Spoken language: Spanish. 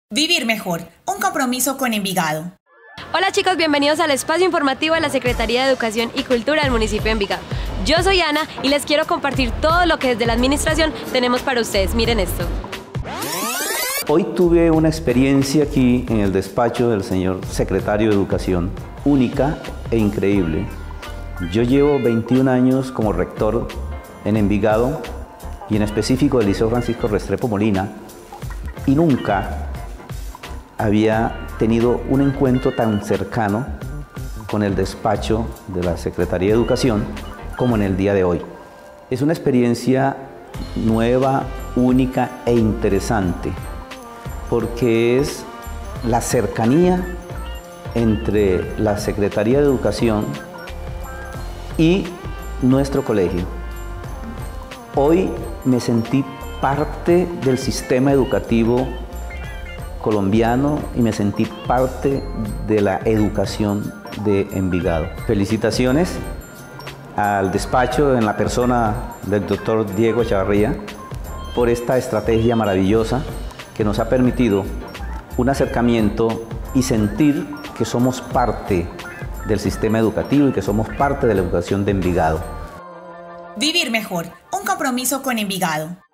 Vivir mejor, un compromiso con Envigado. Hola chicos, bienvenidos al espacio informativo de la Secretaría de Educación y Cultura del municipio de Envigado. Yo soy Ana y les quiero compartir todo lo que desde la administración tenemos para ustedes. Miren esto. Hoy tuve una experiencia aquí en el despacho del señor secretario de Educación, única e increíble. Yo llevo 21 años como rector en Envigado y en específico del Liceo Francisco Restrepo Molina, y nunca había tenido un encuentro tan cercano con el despacho de la Secretaría de Educación como en el día de hoy. Es una experiencia nueva, única e interesante, porque es la cercanía entre la Secretaría de Educación y nuestro colegio. Hoy me sentí parte del sistema educativo colombiano y me sentí parte de la educación de Envigado. Felicitaciones al despacho en la persona del doctor Diego Chavarría por esta estrategia maravillosa que nos ha permitido un acercamiento y sentir que somos parte del sistema educativo y que somos parte de la educación de Envigado. Vivir mejor, un compromiso con Envigado.